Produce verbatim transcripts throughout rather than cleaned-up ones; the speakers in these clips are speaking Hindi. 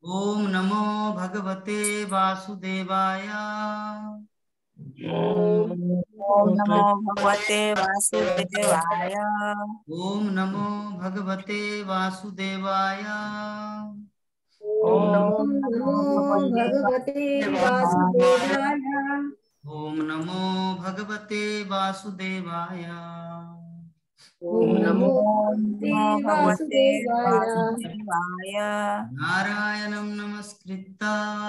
ओम नमो भगवते वासुदेवाय। ओम नमो भगवते वासुदेवाय। ओम नमो भगवते वासुदेवाय। ओम नमो ओम नमो भगवते भगवते वासुदेवाय। वासुदेवाय। ओम नमो भगवते वासुदेवाय। ओम ओम नमो नमो भगवते भगवते वासुदेवाय। वासुदेवाय। नारायणं नमस्कृत्य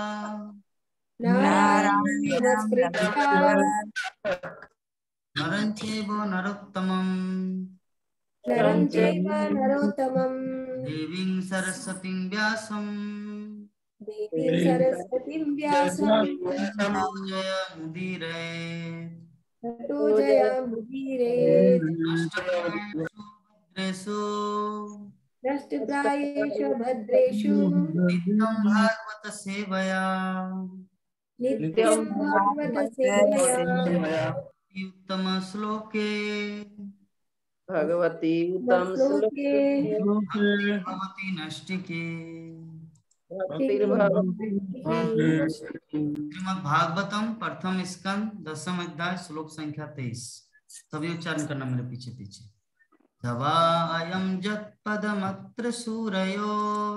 नारायणं नारायणं नमस्कृत्य नमस्कृत्य नरं चैव नरोत्तमं नरं चैव नरोत्तमं देवीं सरस्वतीं व्यासं देवीं सरस्वतीं व्यासं ततो जयमुदीरये। ततो जयमुदीरयेत्। नष्टप्रायेषु भद्रेषु नष्टप्रायेषु भद्रेषु नित्यं भागवत सेवया नित्यं भागवत सेवया उत्तम श्लोके भगवती उत्तम श्लोके श्लोके भक्तिर्भवति नष्टिके। भक्तिर्भवति श्रीमद् भागवतम प्रथम स्कंद दसम अध्याय श्लोक संख्या तेईस। सभी उच्चारण करना मेरे पीछे पीछे। सवायं जत्पदमत्र सूरयो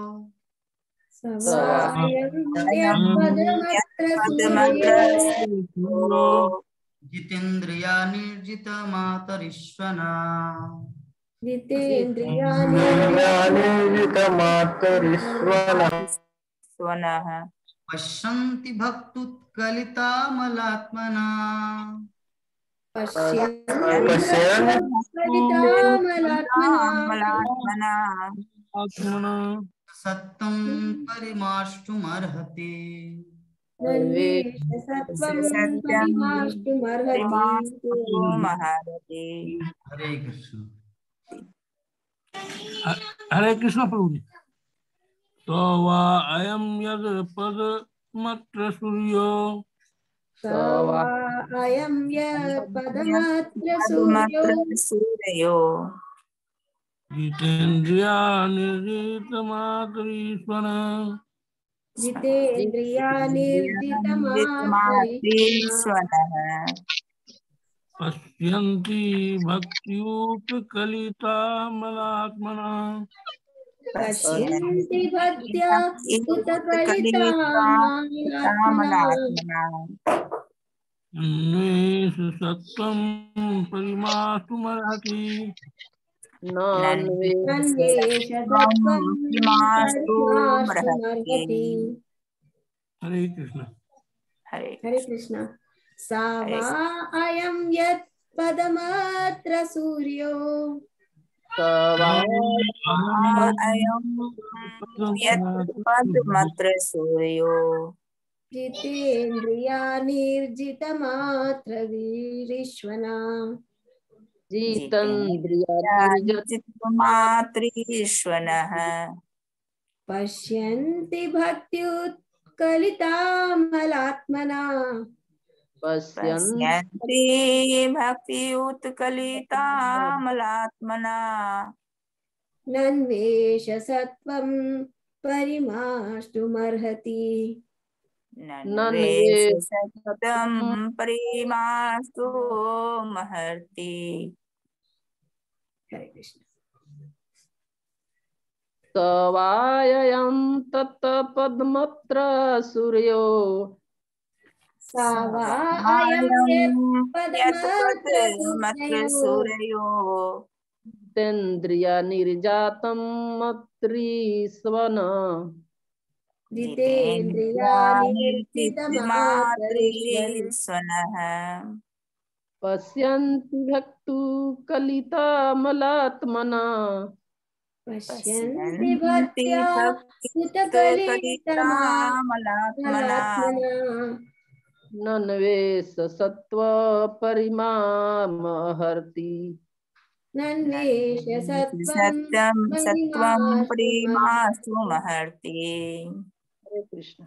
सवायं अयं यत्पदमत्र यत्पदमत्र सूरयो सूरो जितेन्द्रिया निर्जितमातरिश्वना जितेन्द्रियाणि नितमातरिश्वनः स्वनः पश्यन्ति भक्तुत्कलितामलात्मना पश्यन्ति कलितामलात्मना सत्तं परिमार्ष्टुमर्हति। नन्वेषसत्त्वं सत्यं परिमाष्टुमर्हति। परिमास्तुमर्हति। हरे कृष्ण। हरे कृष्ण प्रभु जी। तो वा अयम यद पद मत्र सूर्यो स वा अयं यः पदमत्र सूर्यो पदमत्र सूरयो जितेन्द्रिया निर्जितमातरीश्वर जितेन्द्रियानिर्जितमात्रैश्वर्य जितमात्रीश्वरः पश्यन्ति भक्त्युत्कलितामलात्मना पश्यन्ति भक्त्या उतकलितामलात्मना कलितामलात्मना अन्वेष सत्त्वं परिमास्तुमर्हति। अन्वेषसत्त्वं परिमास्तुमर्हति। परिमाष्टुमर्हति। हरे कृष्ण। हरे हरे कृष्ण। सा हरे वा अयं यत् पदमत्र सूर्यो अयं यत् पदमत्र सूर्यो जितेन्द्रियानिर्जितमात्रवीरिष्वना जितेन्द्रियानिर्जितमात्रीश्वनः पश्यन्ति भक्त्युत्कलितामलात्मना पश्यन्ति भक्तियुत्कलितामलात्मना नन्वेषसत्त्वं परिमाष्टुमर्हति। नन्वेषसत्त्वं परिमास्तुमर्हति। हरे कृष्ण। सवायं तत्पदमत्र सूर्यो सा वा अयं अयं यत्पदमत्र यत्पदमत्र सूर्यो सूरयो जितेन्द्रिया निर्जातं मत्रीस्वन जितेन्द्रियानिर्जितमात्रैश्वर्य जितेन्द्रियानिर्जितमात्रीश्वनः पश्यन्ति भक्तु कलितामलात्मना पश्यन्ति पश्यन्ति भक्त्या भक्तियुत्कलितामलात्मना उतकलितमलात्मना नन्वेष सत्त्व परिमामहर्ति। नन्वेषसत्त्वं सत्यं सत्वं परिमाष्टुमर्हति। परिमास्तुमर्हति। हरे कृष्ण।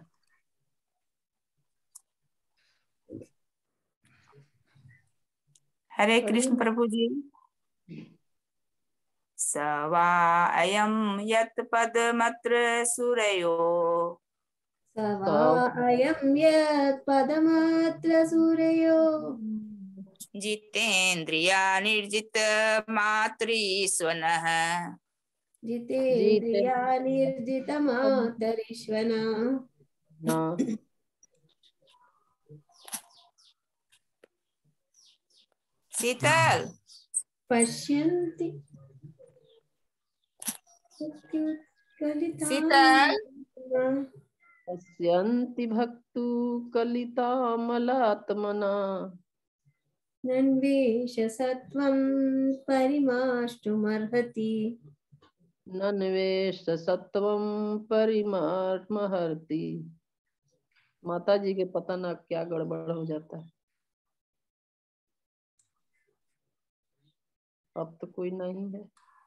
हरे कृष्ण प्रभु जी। स वा अयं यत् पदमत्र सूरयो स वा अयं यत् पदमत्र सूरयो जितेन्द्रिया निर्जित मातृस्वनः जितेन्द्रिया निर्जितमातरिष्वना। न शीतल पश्यन्ति शीतल पश्यन्ति भक्तु कलितामलात्मना नन्वेष सत्वं परिमाष्टुमर्हति नन्वेष सत्वं परिमार्महर्ति। माता जी के पता ना क्या गड़बड़ हो जाता है। अब तो कोई नहीं है।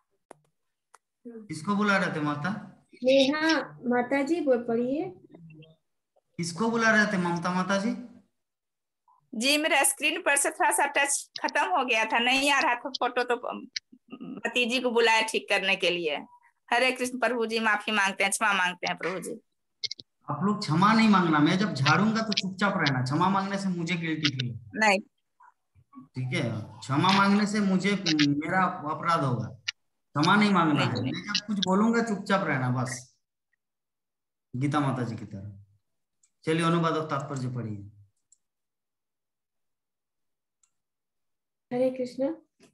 किसको बुला रहे थे माता? नेहा माता जी बोल पढ़िए। किसको बुला रहे थे ममता माता जी? जी मेरा स्क्रीन पर से थोड़ा सा टच खत्म हो गया था, नहीं आ रहा था फोटो, तो भतीजी को बुलाया ठीक करने के लिए। हरे कृष्ण प्रभु जी, माफी मांगते हैं, क्षमा मांगते हैं प्रभु जी। आप लोग क्षमा नहीं मांगना, मैं जब झाड़ूंगा तो चुपचाप रहना। क्षमा मांगने से मुझे गिल्टी फील, नहीं ठीक है? क्षमा मांगने से मुझे मेरा अपराध होगा, क्षमा नहीं मांगना है। मैं जब कुछ बोलूंगा चुपचाप रहना बस, गीता माता जी की तरह। चलिए अनुवाद और तात्पर्य पढ़िए। हरे कृष्ण।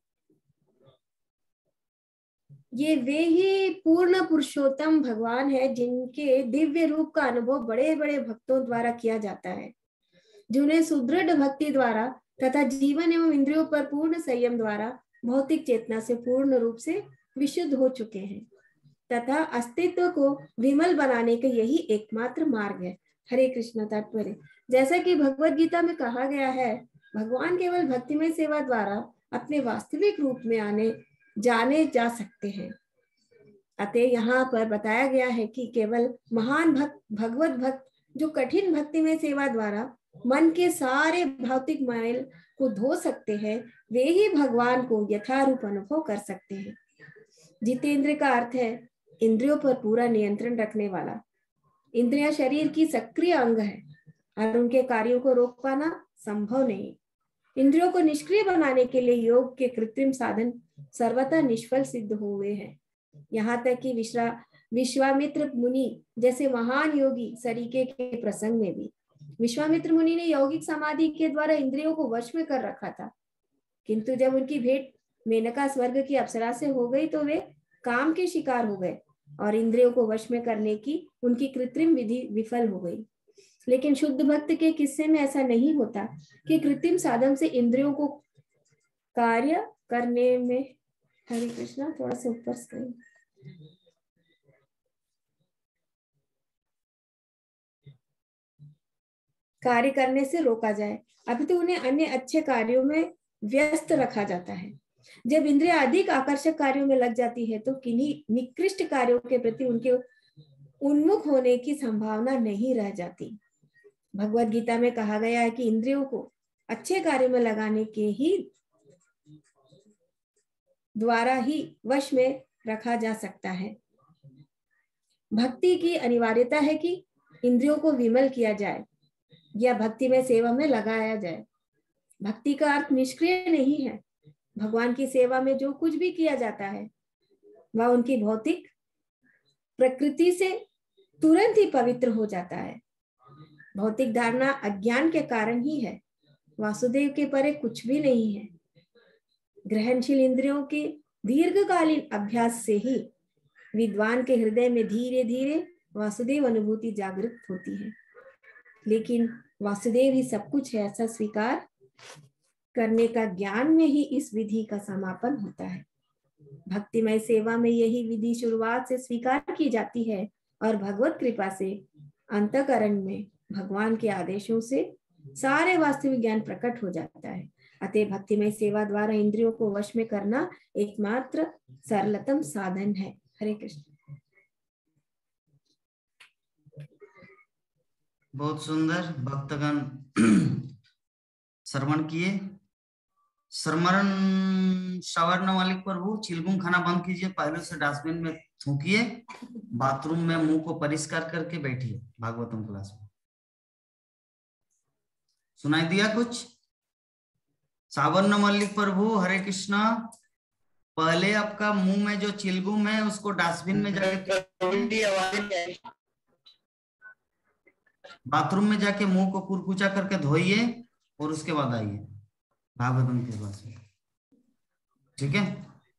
ये वे ही पूर्ण पुरुषोत्तम भगवान है जिनके दिव्य रूप का अनुभव बड़े बड़े भक्तों द्वारा किया जाता है, जिन्हें सुदृढ़ भक्ति द्वारा तथा जीवन एवं इंद्रियों पर पूर्ण संयम द्वारा भौतिक चेतना से पूर्ण रूप से विशुद्ध हो चुके हैं तथा अस्तित्व को विमल बनाने का यही एकमात्र मार्ग है। हरे कृष्ण। तात्पर्य, जैसा कि भगवत गीता में कहा गया है, भगवान केवल भक्तिमय सेवा द्वारा अपने वास्तविक रूप में आने जाने जा सकते हैं। अतः यहाँ पर बताया गया है कि केवल महान भक्त, भगवत भक्त जो कठिन भक्तिमय सेवा द्वारा मन के सारे भौतिक मैल को धो सकते हैं, वे ही भगवान को यथारूप अनुभव कर सकते हैं। जितेंद्र का अर्थ है इंद्रियों पर पूरा नियंत्रण रखने वाला। इंद्रियां शरीर की सक्रिय अंग है और उनके कार्यों को रोक पाना संभव नहीं। इंद्रियों को निष्क्रिय बनाने के लिए योग के कृत्रिम साधन सर्वथा निष्फल सिद्ध हुए हैं। यहाँ तक कि विश्वा विश्वामित्र मुनि जैसे महान योगी सरीके के प्रसंग में भी विश्वामित्र मुनि ने यौगिक समाधि के द्वारा इंद्रियों को वश में कर रखा था, किंतु जब उनकी भेंट मेनका स्वर्ग की अप्सरा से हो गई तो वे काम के शिकार हो गए और इंद्रियों को वश में करने की उनकी कृत्रिम विधि विफल हो गई। लेकिन शुद्ध भक्त के किस्से में ऐसा नहीं होता कि कृत्रिम साधन से इंद्रियों को कार्य करने में, हरे कृष्णा, थोड़ा सा ऊपर स्क्रीन, कार्य करने से रोका जाए, अभी तो उन्हें अन्य अच्छे कार्यों में व्यस्त रखा जाता है। जब इंद्रियां अधिक आकर्षक कार्यों में लग जाती है तो किन्हीं निकृष्ट कार्यों के प्रति उनके उन्मुख होने की संभावना नहीं रह जाती। भगवत गीता में कहा गया है कि इंद्रियों को अच्छे कार्यों में लगाने के ही द्वारा ही वश में रखा जा सकता है। भक्ति की अनिवार्यता है कि इंद्रियों को विमल किया जाए या भक्ति में सेवा में लगाया जाए। भक्ति का अर्थ निष्क्रिय नहीं है। भगवान की सेवा में जो कुछ भी किया जाता है वह उनकी भौतिक प्रकृति से तुरंत ही पवित्र हो जाता है। भौतिक धारणा अज्ञान के कारण ही है, वासुदेव के परे कुछ भी नहीं है। ग्रहणशील इंद्रियों के दीर्घकालीन अभ्यास से ही विद्वान के हृदय में धीरे धीरे वासुदेव अनुभूति जागृत होती है। लेकिन वासुदेव ही सब कुछ है ऐसा स्वीकार करने का ज्ञान में ही इस विधि का समापन होता है। भक्तिमय सेवा में यही विधि शुरुआत से स्वीकार की जाती है और भगवत कृपा से अंतःकरण में भगवान के आदेशों से सारे वास्तविक ज्ञान प्रकट हो जाता है। अतः भक्तिमय सेवा द्वारा इंद्रियों को वश में करना एकमात्र सरलतम साधन है। हरे कृष्ण। बहुत सुंदर भक्तगण श्रवण किए। स्मरण सवर्ण मालिक प्रभु चिलगुम खाना बंद कीजिए, पहले से डस्टबिन में थूकिए, बाथरूम में मुंह को परिष्कार करके बैठिए भागवतम क्लास में। सुनाई दिया कुछ? सावर्ण मल्लिक प्रभु हरे कृष्णा, पहले आपका मुंह में जो चिलगुम है उसको डस्टबिन में जाके बाथरूम में जाके मुंह को कुरकुचा करके धोइए और उसके बाद आइए भागवतम के पास में, ठीक है?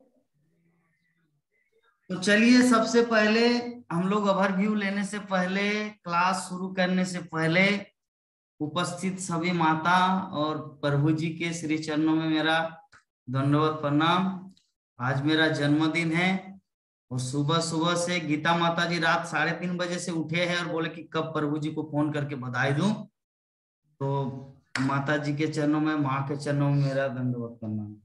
तो चलिए, सबसे पहले हम लोग ओवरव्यू लेने से पहले, क्लास शुरू करने से पहले उपस्थित सभी माता और प्रभु जी के श्री चरणों में मेरा दंडवत प्रणाम। आज मेरा जन्मदिन है और सुबह सुबह से गीता माता जी रात साढ़े तीन बजे से उठे हैं और बोले कि कब प्रभु जी को फोन करके बधाई दूं। तो माता जी के चरणों में, माँ के चरणों में मेरा दंडवत प्रणाम।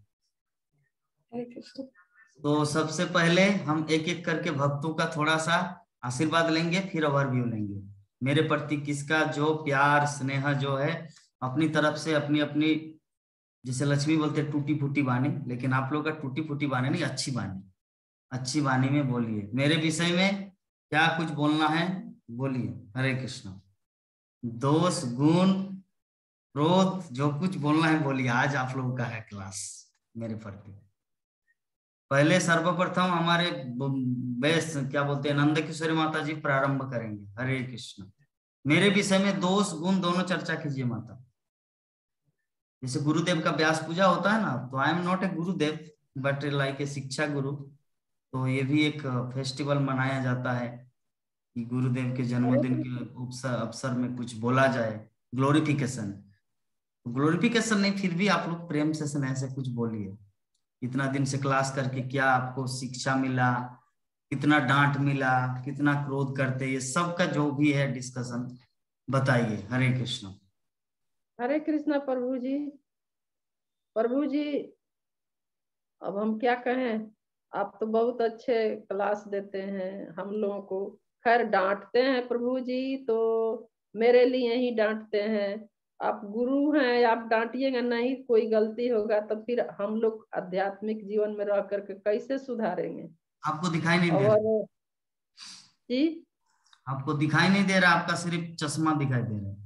तो सबसे पहले हम एक एक करके भक्तों का थोड़ा सा आशीर्वाद लेंगे, फिर ओवरव्यू लेंगे। मेरे प्रति किसका जो प्यार स्नेह जो है अपनी तरफ से, अपनी अपनी, जैसे लक्ष्मी बोलते टूटी फूटी वाणी, लेकिन आप लोग का टूटी फूटी वाणी नहीं, अच्छी वाणी, अच्छी वाणी में बोलिए। मेरे विषय में क्या कुछ बोलना है बोलिए। हरे कृष्ण। दोष गुण क्रोध जो कुछ बोलना है बोलिए। आज आप लोगों का है क्लास मेरे प्रति। पहले सर्वप्रथम हमारे बेस्ट क्या बोलते हैं नंद किशोरी माता जी प्रारंभ करेंगे। हरे कृष्ण। मेरे विषय में दोष गुण दोनों चर्चा कीजिए माता। जैसे गुरुदेव का व्यास पूजा होता है ना, तो I am not a Gurudev but like a शिक्षा गुरु। तो ये भी एक फेस्टिवल मनाया जाता है कि गुरुदेव के जन्मदिन के अवसर में कुछ बोला जाए, ग्लोरिफिकेशन। ग्लोरिफिकेशन नहीं, फिर भी आप लोग प्रेम से स्नेह से कुछ बोलिए। इतना दिन से क्लास करके क्या आपको शिक्षा मिला, कितना डांट मिला, कितना क्रोध करते, ये सब का जो भी है डिस्कशन बताइए। हरे कृष्ण। हरे कृष्णा प्रभु जी। प्रभु जी अब हम क्या कहें, आप तो बहुत अच्छे क्लास देते हैं हम लोगों को। खैर डांटते हैं प्रभु जी तो मेरे लिए ही डांटते हैं। आप गुरु हैं, आप डांटिएगा नहीं, कोई गलती होगा तो फिर हम लोग आध्यात्मिक जीवन में रह करके कैसे सुधारेंगे? आपको दिखाई नहीं दे और रहा जी आपको दिखाई नहीं दे रहा, आपका सिर्फ चश्मा दिखाई दे रहा है।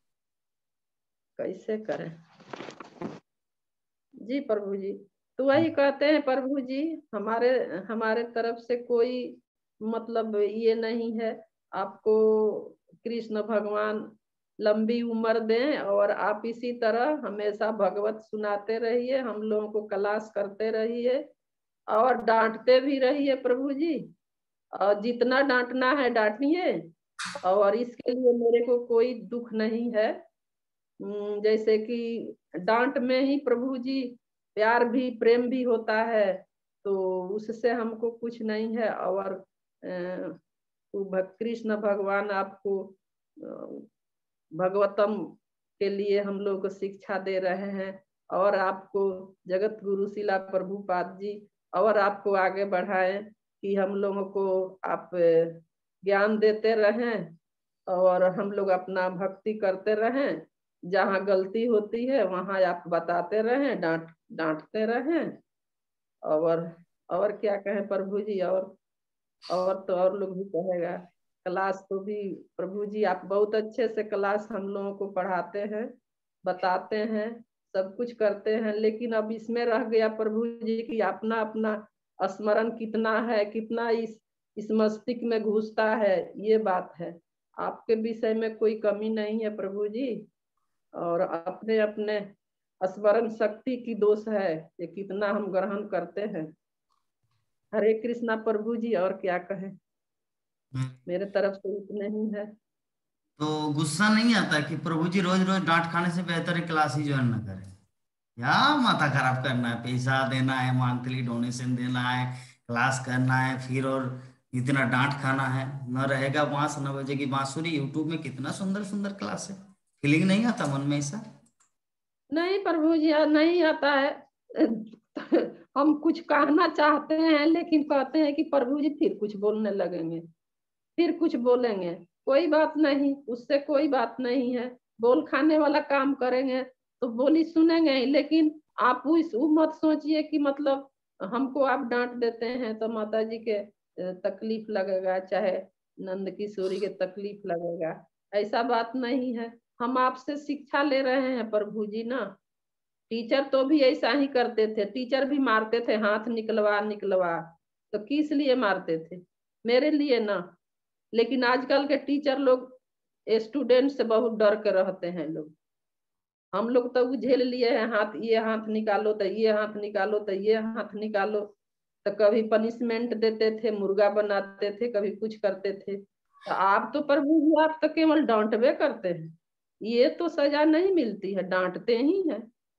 कैसे करें जी प्रभु जी? तो वही कहते हैं प्रभु जी, हमारे हमारे तरफ से कोई मतलब ये नहीं है। आपको कृष्ण भगवान लंबी उम्र दें और आप इसी तरह हमेशा भगवत सुनाते रहिए, हम लोगों को क्लास करते रहिए और डांटते भी रहिए प्रभु जी। और जितना डांटना है डांटिए, और इसके लिए मेरे को कोई दुख नहीं है। जैसे कि डांट में ही प्रभु जी प्यार भी प्रेम भी होता है, तो उससे हमको कुछ नहीं है। और कृष्ण भगवान आपको भगवतम के लिए हम लोग को शिक्षा दे रहे हैं, और आपको जगत गुरु शिला प्रभुपाद जी और आपको आगे बढ़ाएं कि हम लोगों को आप ज्ञान देते रहें और हम लोग अपना भक्ति करते रहें। जहाँ गलती होती है वहां आप बताते रहें, डांट डांटते रहें। और और क्या कहें प्रभु जी? और और तो और लोग भी कहेगा। क्लास तो भी प्रभु जी आप बहुत अच्छे से क्लास हम लोगों को पढ़ाते हैं, बताते हैं, सब कुछ करते हैं। लेकिन अब इसमें रह गया प्रभु जी कि अपना अपना स्मरण कितना है, कितना इस इस मस्तिष्क में घुसता है, ये बात है। आपके विषय में कोई कमी नहीं है प्रभु जी, और अपने अपने स्मरण शक्ति की दोष है ये कितना हम ग्रहण करते हैं। हरे कृष्णा प्रभु जी। और क्या कहें, मेरे तरफ से इतने ही है। तो गुस्सा नहीं आता कि प्रभु जी रोज रोज डांट खाने से बेहतर है क्लास ही ज्वाइन न करें? या माथा खराब करना है, पैसा देना है, मंथली डोनेशन देना है, क्लास करना है, फिर और इतना डांट खाना है? न रहेगा बांस न बजेगी बांसुरी। यूट्यूब में कितना सुंदर सुंदर क्लास है। फीलिंग नहीं आता मन में ऐसा? नहीं प्रभु जी नहीं आता है। हम कुछ कहना चाहते हैं लेकिन कहते हैं कि प्रभु जी फिर कुछ बोलने लगेंगे, फिर कुछ बोलेंगे। कोई बात नहीं, उससे कोई बात नहीं है। बोल खाने वाला काम करेंगे तो बोली सुनेंगे ही, लेकिन आप इस मत सोचिए कि मतलब हमको आप डांट देते हैं तो माता जी के तकलीफ लगेगा, चाहे नंद किशोरी के तकलीफ लगेगा, ऐसा बात नहीं है। हम आपसे शिक्षा ले रहे हैं प्रभु जी ना। टीचर तो भी ऐसा ही करते थे, टीचर भी मारते थे, हाथ निकलवा निकलवा, तो किस लिए मारते थे? मेरे लिए ना। लेकिन आजकल के टीचर लोग स्टूडेंट से बहुत डर के रहते हैं लोग। हम लोग तो झेल लिए हैं, हाथ ये हाथ निकालो तो ये हाथ निकालो तो ये हाथ निकालो, तो कभी पनिशमेंट देते थे, मुर्गा बनाते थे, कभी कुछ करते थे। तो आप तो प्रभु जी आप तो केवल डांटवे करते हैं, ये तो सजा नहीं मिलती है, डांटते ही है।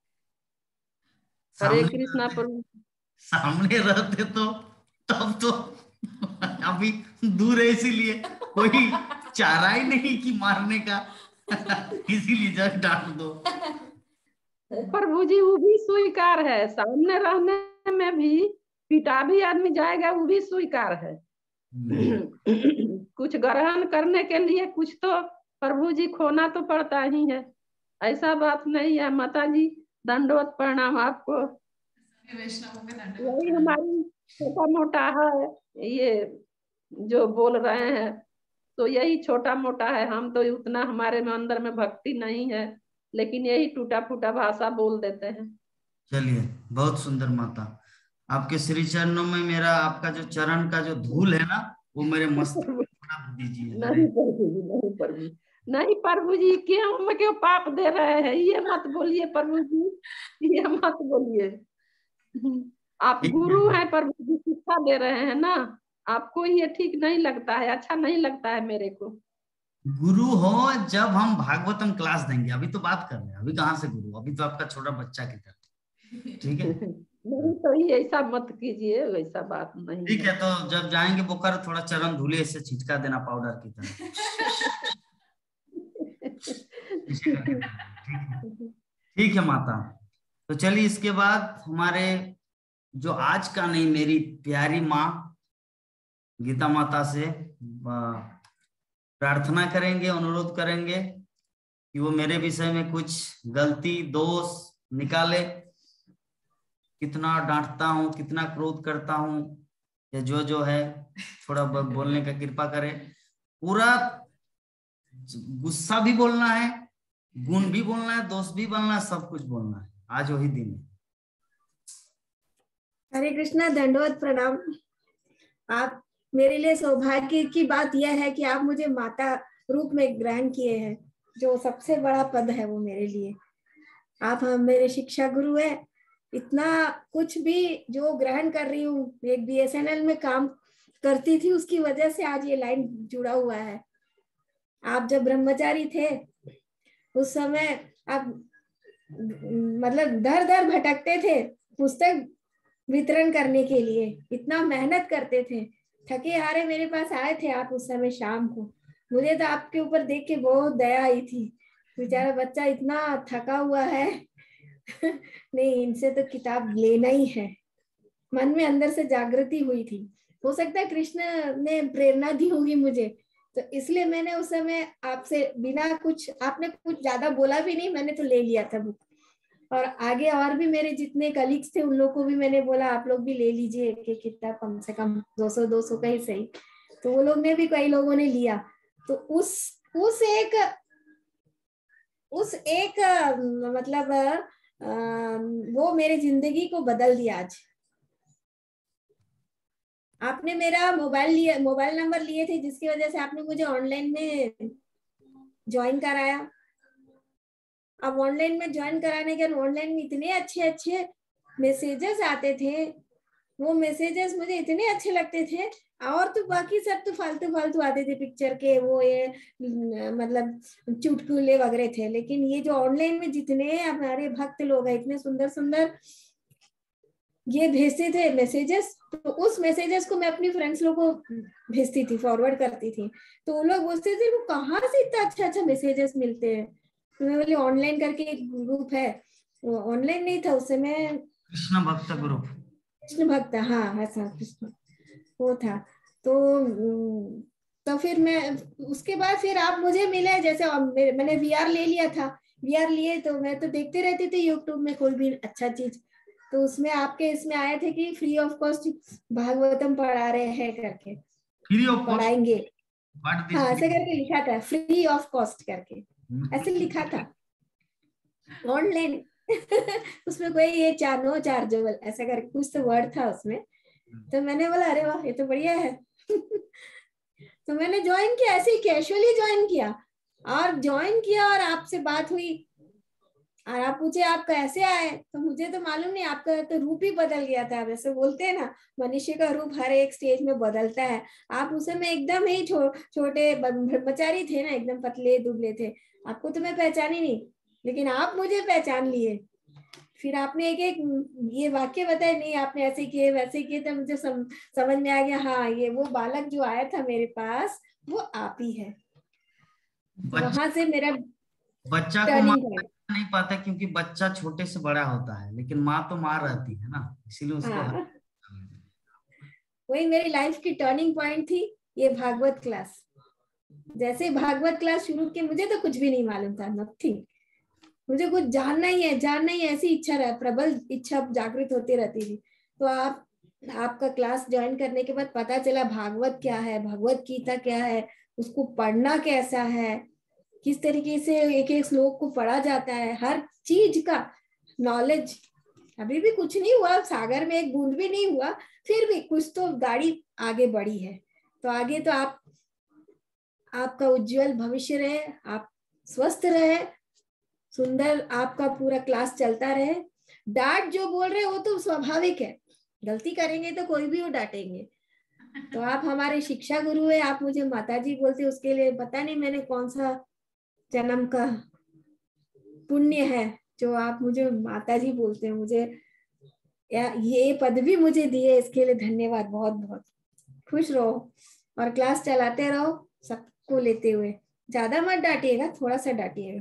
हरे कृष्णा प्रभु। सामने रहते तो तब तो अभी दूर है, इसीलिए कोई चारा ही नहीं कि मारने का, इसीलिए जस्ट डांट दो। प्रभु जी वो भी स्वीकार है, सामने रहने में भी पिटा भी आदमी जाएगा, वो भी स्वीकार है। कुछ ग्रहण करने के लिए कुछ तो प्रभु जी खोना तो पड़ता ही है, ऐसा बात नहीं है। माता जी दंडवत प्रणाम आपको। यही हमारी छोटा मोटा है, ये जो बोल रहे हैं तो यही छोटा मोटा है, हम तो उतना हमारे में अंदर में भक्ति नहीं है, लेकिन यही टूटा फूटा भाषा बोल देते हैं। चलिए, बहुत सुंदर माता, आपके श्री चरणों में मेरा आपका जो चरण का जो धूल है ना, वो मेरे मस्तक में पड़ा दीजिए। नहीं प्रभु जी, नहीं प्रभु जी, नहीं प्रभु जी, क्यों मैं क्यों पाप दे रहे हैं? ये मत बोलिए प्रभु जी, ये मत बोलिए। आप गुरु हैं प्रभु जी, शिक्षा दे रहे हैं ना, आपको ये ठीक नहीं लगता है, अच्छा नहीं लगता है मेरे को। गुरु हो जब हम भागवतम क्लास देंगे, अभी तो बात कर रहे हैं, अभी कहाँ से गुरु, अभी तो आपका छोटा बच्चा की तरह, ठीक है? नहीं तो ये ऐसा मत कीजिए, वैसा बात नहीं। ठीक है, तो जब जाएंगे बोकर थोड़ा चरण धूले से छिटका देना पाउडर की तरह। ठीक है माता। तो चलिए, इसके बाद हमारे जो आज का नहीं, मेरी प्यारी माँ गीता माता से प्रार्थना करेंगे, अनुरोध करेंगे कि वो मेरे विषय में कुछ गलती दोष निकाले। कितना डांटता हूँ, कितना क्रोध करता हूँ, या जो जो है थोड़ा बोलने का कृपा करे। पूरा गुस्सा भी बोलना है, गुण भी बोलना है, दोष भी बोलना है, सब कुछ बोलना है। आज वही दिन है। हरे कृष्णा, दंडवत प्रणाम। आप मेरे लिए सौभाग्य की बात यह है कि आप मुझे माता रूप में ग्रहण किए हैं, जो सबसे बड़ा पद है वो मेरे लिए। आप हम मेरे शिक्षा गुरु है। इतना कुछ भी जो ग्रहण कर रही हूँ, एक बीएसएनएल में काम करती थी, उसकी वजह से आज ये लाइन जुड़ा हुआ है। आप जब ब्रह्मचारी थे उस समय आप मतलब दर दर भटकते थे पुस्तक वितरण करने के लिए, इतना मेहनत करते थे, थके हारे मेरे पास आए थे आप उस समय शाम को। मुझे तो आपके ऊपर देख के बहुत दया आई थी, बेचारा बच्चा इतना थका हुआ है नहीं, इनसे तो किताब लेना ही है। मन में अंदर से जागृति हुई थी। हो सकता है कृष्ण ने प्रेरणा दी होगी मुझे, तो इसलिए मैंने उस समय आपसे बिना कुछ, आपने कुछ ज्यादा बोला भी नहीं, मैंने तो ले लिया था बुक। और आगे और भी मेरे जितने कलीग्स थे उन लोग को भी मैंने बोला आप लोग भी ले लीजिए एक एक किताब, कम से कम दो सौ दो सौ का ही सही। तो वो लोग ने भी, कई लोगों ने लिया। तो उस उस एक उस एक मतलब आ, वो मेरे जिंदगी को बदल दिया। आज आपने मेरा मोबाइल लिया, मोबाइल नंबर लिए थे, जिसकी वजह से आपने मुझे ऑनलाइन में ज्वाइन कराया। अब ऑनलाइन में ज्वाइन कराने के बाद ऑनलाइन में इतने अच्छे अच्छे मैसेजेस आते थे, वो मैसेजेस मुझे इतने अच्छे लगते थे। और तो बाकी सब तो फालतू फालतू आते थे, पिक्चर के वो ये मतलब चुटकुले वगैरह थे। लेकिन ये जो ऑनलाइन में जितने हमारे भक्त लोग हैं, इतने सुंदर सुंदर ये भेजते थे मैसेजेस, तो उस मैसेजेस को मैं अपनी फ्रेंड्स लोगों को भेजती थी, फॉरवर्ड करती थी। तो वो लोग पूछते थे वो कहाँ से इतना अच्छा अच्छा मैसेजेस मिलते हैं। तो मैं बोली ऑनलाइन करके एक ग्रुप है, वो ऑनलाइन नहीं था उस समय, कृष्ण भक्त ग्रुप, कृष्ण भक्त, हाँ ऐसा कृष्ण वो था। तो तो फिर मैं उसके बाद फिर आप मुझे मिले, जैसे मैंने वीआर ले लिया था, वीआर लिए तो मैं तो देखते रहती थी यूट्यूब में कोई भी अच्छा चीज, तो उसमें आपके इसमें आया था कि फ्री ऑफ कॉस्ट भागवतम पढ़ा रहे हैं करके, फ्री ऑफ कॉस्ट पढ़ाएंगे। व्हाट दिस हाँ ऐसे करके लिखा था, फ्री ऑफ कॉस्ट करके ऐसे लिखा था ऑनलाइन। उसमें कोई ये चार नो चार्जेबल ऐसा करके कुछ तो वर्ड था उसमें, तो मैंने बोला अरे वाह ये तो बढ़िया है। तो मैंने ज्वाइन किया, ऐसे ही कैजुअली ज्वाइन किया, और ज्वाइन किया और आपसे बात हुई और आप पूछे आप कैसे आए, तो मुझे तो मालूम नहीं, आपका तो रूप ही बदल गया था। वैसे बोलते हैं ना मनुष्य का रूप हर एक स्टेज में बदलता है, आप उस समय एकदम ही छो, छोटे ब्रह्मचारी थे ना, एकदम पतले दुबले थे, आपको तो मैं पहचानी नहीं, लेकिन आप मुझे पहचान लिए। फिर आपने एक एक ये वाक्य बताया, नहीं आपने ऐसे किए वैसे किए, तो मुझे सम, समझ में आ गया हाँ ये वो बालक जो आया था मेरे पास वो आप ही है। वहां से मेरा बच्चा को माँ टर्निंग पॉइंट। नहीं पाता क्योंकि बच्चा छोटे से बड़ा होता है, लेकिन माँ तो माँ रहती है ना, इसीलिए उसको हाँ वही मेरी लाइफ की टर्निंग पॉइंट थी ये भागवत क्लास। जैसे भागवत क्लास शुरू की मुझे तो कुछ भी नहीं मालूम था, नथिंग, मुझे कुछ जानना ही है जानना ही है, ऐसी इच्छा रहा, प्रबल इच्छा जागृत होती रहती थी। तो आप आपका क्लास ज्वाइन करने के बाद पता चला भागवत क्या है, भगवत गीता क्या है, उसको पढ़ना कैसा है, किस तरीके से एक एक श्लोक को पढ़ा जाता है, हर चीज का नॉलेज। अभी भी कुछ नहीं हुआ, सागर में एक बूंद भी नहीं हुआ, फिर भी कुछ तो गाड़ी आगे बढ़ी है। तो आगे तो आप आपका उज्जवल भविष्य रहे, आप स्वस्थ रहे, सुंदर आपका पूरा क्लास चलता रहे। डांट जो बोल रहे वो तो स्वाभाविक है, गलती करेंगे तो कोई भी वो डांटेंगे। तो आप हमारे शिक्षा गुरु है, आप मुझे माताजी बोलते, उसके लिए पता नहीं मैंने कौन सा जन्म का पुण्य है जो आप मुझे माताजी बोलते हैं। मुझे या ये पदवी मुझे दी है, इसके लिए धन्यवाद बहुत बहुत। खुश रहो और क्लास चलाते रहो सबको लेते हुए, ज्यादा मत डांटिएगा, थोड़ा सा डांटिएगा।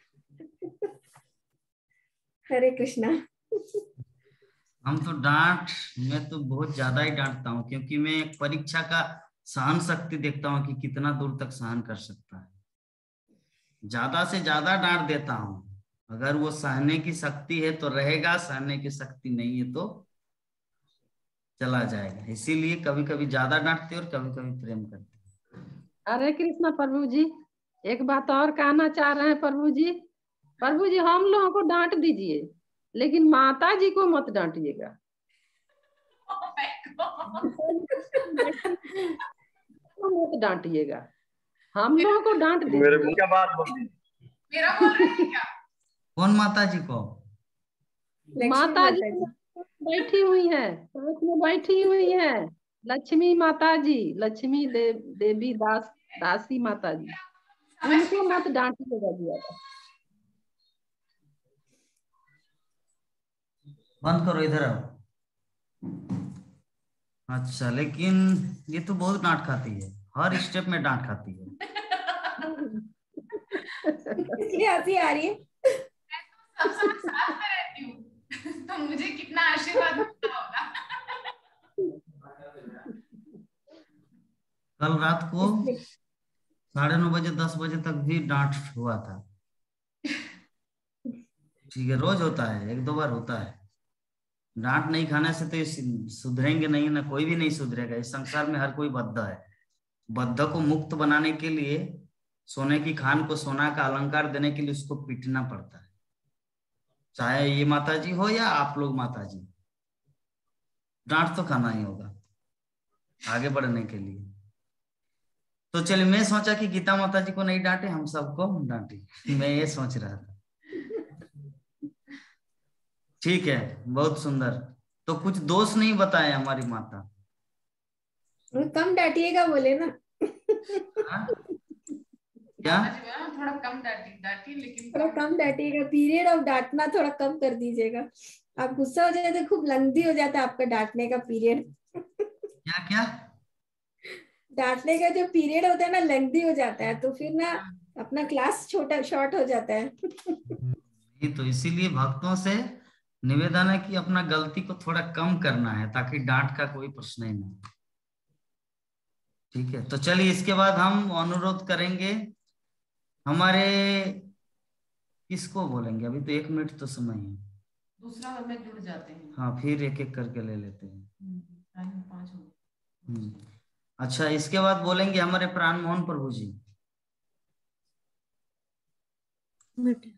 हरे कृष्णा। हम तो डांट, मैं तो बहुत ज्यादा ही डांटता हूँ, क्योंकि मैं एक परीक्षा का सहन शक्ति देखता हूँ कि कितना दूर तक सहन कर सकता है। ज्यादा से ज्यादा डांट देता हूँ, अगर वो सहने की शक्ति है तो रहेगा, सहने की शक्ति नहीं है तो चला जाएगा। इसीलिए कभी कभी ज्यादा डांटते और कभी कभी प्रेम करते। हरे कृष्णा प्रभु जी, एक बात और कहना चाह रहे हैं प्रभु जी। प्रभु जी हम लोगों को डांट दीजिए, लेकिन माता जी को मत डांटिएगा। मत डांटिएगा, हम लोगों को डांट दीजिए। मेरे मुंह क्या बात बोल रही? मेरा बोल रहे हैं क्या? कौन माता जी को? माता जी बैठी हुई है, साथ में बैठी हुई है लक्ष्मी माता जी, लक्ष्मी दे, देवी दास दासी माता जी, उनको मत डांटिएगा ज्यादा। बंद करो, इधर आओ। अच्छा, लेकिन ये तो बहुत डांट खाती है, हर स्टेप में डांट खाती है। इसलिए हंसी आ रही है। सब समय साथ में रहती हूँ तो मुझे कितना आशीर्वाद मिलता होगा। कल रात को साढ़े नौ बजे दस बजे तक भी डांट हुआ था। ठीक है, रोज होता है, एक दो बार होता है। डांट नहीं खाने से तो ये सुधरेंगे नहीं ना, कोई भी नहीं सुधरेगा। इस संसार में हर कोई बद्ध है। बद्ध को मुक्त बनाने के लिए, सोने की खान को सोना का अलंकार देने के लिए उसको पीटना पड़ता है। चाहे ये माताजी हो या आप लोग माताजी, डांट तो खाना ही होगा आगे बढ़ने के लिए। तो चलिए, मैं सोचा कि गीता माता जी को नहीं डांटे, हम सबको डांटे, मैं ये सोच रहा था। ठीक है, बहुत सुंदर। तो कुछ दोष नहीं बताए हमारी माता। कम डांटिएगा बोले ना। हाँ? क्या? थोड़ा कम डांटी डांटी लेकिन थोड़ा कम डांटिएगा, पीरियड ऑफ डांटना थोड़ा कम कर दीजिएगा। आप गुस्सा हो जाए तो खूब लंबी हो जाता है आपका डांटने का पीरियड। क्या क्या? डांटने का जो पीरियड होता है ना लेंथी हो जाता है, तो फिर ना अपना क्लास छोटा शॉर्ट हो जाता है। ये तो इसीलिए भक्तों से निवेदन है कि अपना गलती को थोड़ा कम करना है, ताकि डांट का कोई प्रश्न ही नहीं। ठीक है, तो चलिए इसके बाद हम अनुरोध करेंगे हमारे किसको बोलेंगे? अभी तो एक मिनट तो समय है। दूसरा में जुड़ जाते हैं। हाँ, फिर एक एक करके ले लेते हैं। टाइम पाँच हो। हम्म, अच्छा, इसके बाद बोलेंगे हमारे प्राण मोहन प्रभु जी।